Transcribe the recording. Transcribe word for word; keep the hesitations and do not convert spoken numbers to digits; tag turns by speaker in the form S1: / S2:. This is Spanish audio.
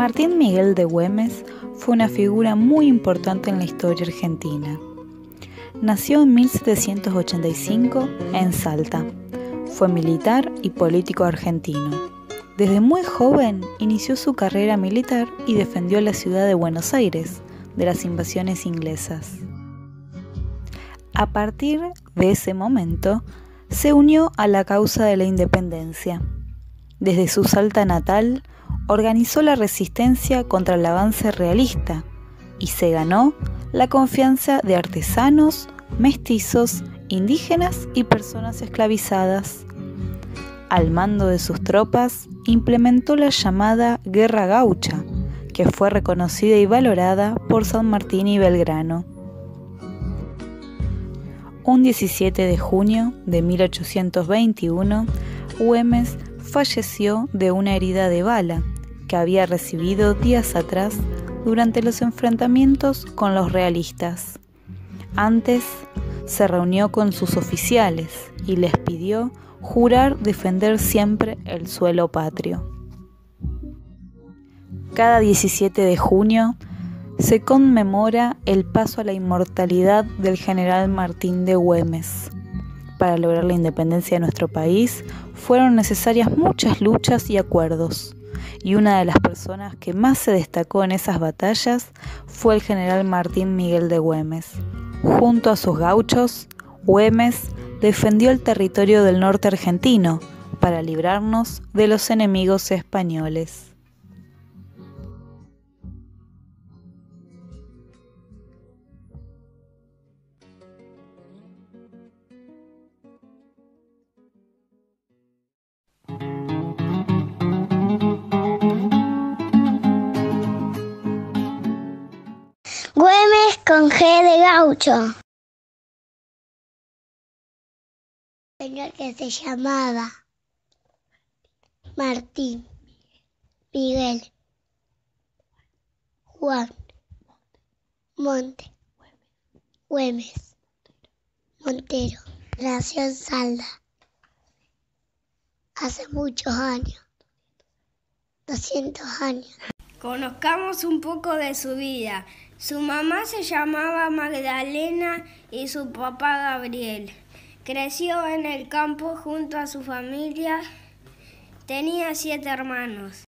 S1: Martín Miguel de Güemes fue una figura muy importante en la historia argentina. Nació en mil setecientos ochenta y cinco en Salta. Fue militar y político argentino. Desde muy joven inició su carrera militar y defendió la ciudad de Buenos Aires de las invasiones inglesas. A partir de ese momento, se unió a la causa de la independencia. Desde su Salta natal, organizó la resistencia contra el avance realista y se ganó la confianza de artesanos, mestizos, indígenas y personas esclavizadas. Al mando de sus tropas, implementó la llamada Guerra Gaucha, que fue reconocida y valorada por San Martín y Belgrano. Un diecisiete de junio de mil ochocientos veintiuno, Güemes falleció de una herida de bala que había recibido días atrás durante los enfrentamientos con los realistas. Antes, se reunió con sus oficiales y les pidió jurar defender siempre el suelo patrio. Cada diecisiete de junio se conmemora el paso a la inmortalidad del general Martín de Güemes. Para lograr la independencia de nuestro país fueron necesarias muchas luchas y acuerdos, y una de las personas que más se destacó en esas batallas fue el general Martín Miguel de Güemes. Junto a sus gauchos, Güemes defendió el territorio del norte argentino para librarnos de los enemigos españoles.
S2: Güemes con G de gaucho. Señor que se llamaba Martín Miguel Juan Monte Güemes Montero. Nació en Salta hace muchos años, doscientos años.
S3: Conozcamos un poco de su vida. Su mamá se llamaba Magdalena y su papá Gabriel. Creció en el campo junto a su familia. Tenía siete hermanos.